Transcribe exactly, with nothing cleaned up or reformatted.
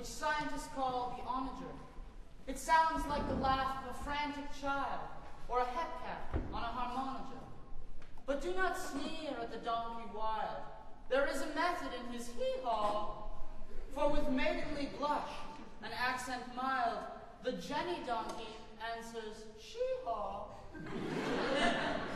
which scientists call the onager. It sounds like the laugh of a frantic child or a hepcat on a harmonica. But do not sneer at the donkey wild. There is a method in his hee-haw, for with maidenly blush and accent mild, the Jenny donkey answers she-haw.